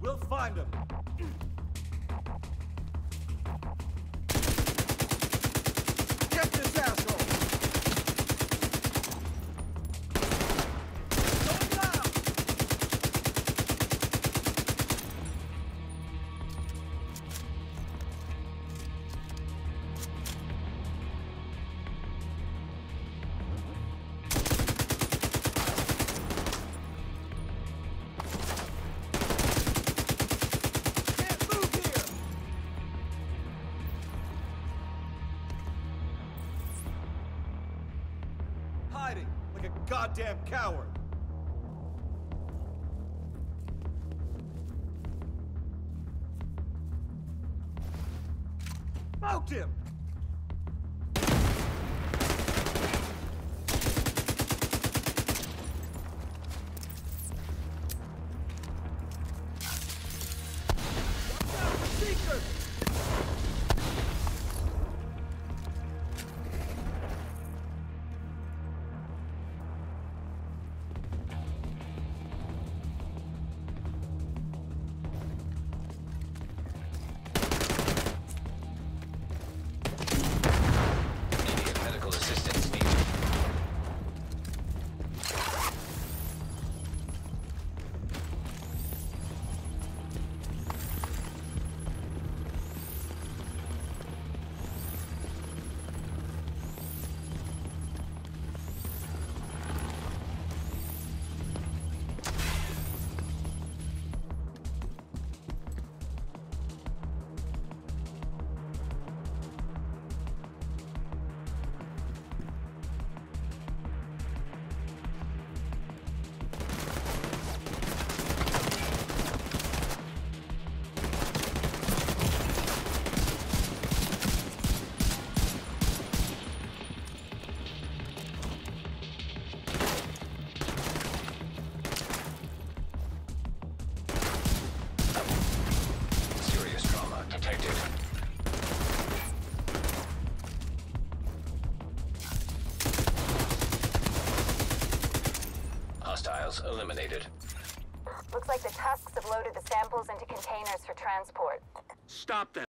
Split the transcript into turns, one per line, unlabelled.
We'll find him. Get this asshole! Going down! Can't move here! Hiding like a goddamn coward. Smoked him! Watch out for seekers!
Immediate medical assistance needed. Serious trauma detected. Hostiles eliminated.
Looks like the Tusks have loaded the samples into containers for transport.
Stop them.